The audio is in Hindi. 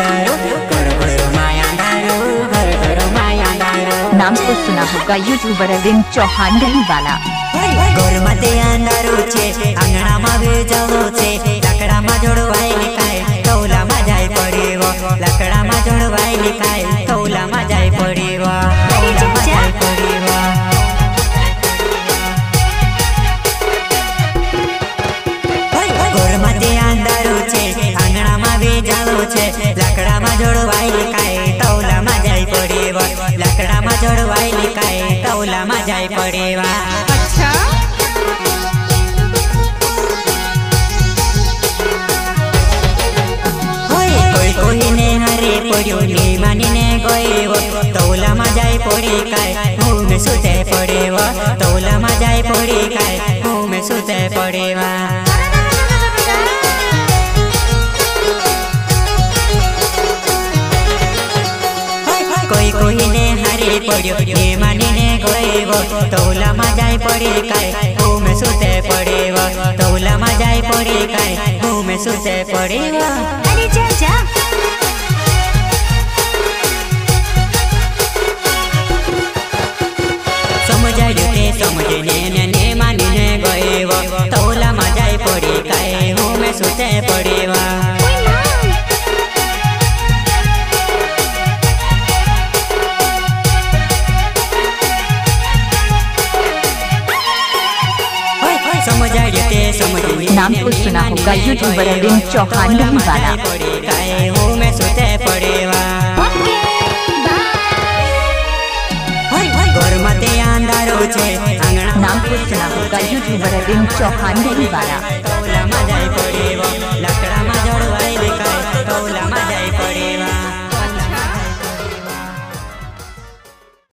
नाम तो सुना होगा यूट्यूबर अरविंद चौहान रही वाला। गोरमते अंधारू छे आंगणा में वेजावो छे लकड़ा में जोड़वाई लिखाय तौला में जाय पड़ेवो लकड़ा में जोड़वाई लिखाय तौला में जाय पड़ेवो तौला में जाय पड़ेवो। गोरमते अंधारू छे आंगणा में वेजावो छे लकड़ा में जोड़वाई लिखाय तौला में जाय पड़ेवो लकड़ा में जोड़वाई लिखाय तौला में जाय पड़ेवा। कोई ने हरे पड़ो ने मानी ने गयो तौला में जाय पड़े काय मुँह में सुते पड़ेवा तौला में जाय पड़े काय मुँह में सुते पड़ेवा। कोई ने हरे पड़ो ने मानी ने गयो तौला में जाय पड़े काय मुँह में सुते पड़ेवा तौला में जाय पड़े काय मुँह में सुते पड़ेवा। अरे जा जा समझने ने मानी ने गयो तौला में जाय पड़े काय मुँह में सुते पड़ेवा। नाम तो सुना होगा यूट्यूबर अरविंद चौहान रही वाला। मुँह में सुते पड़ेवा गोरमते अंधारू छे आंगणा। नाम तो सुना होगा यूट्यूबर अरविंद चौहान रही वाला।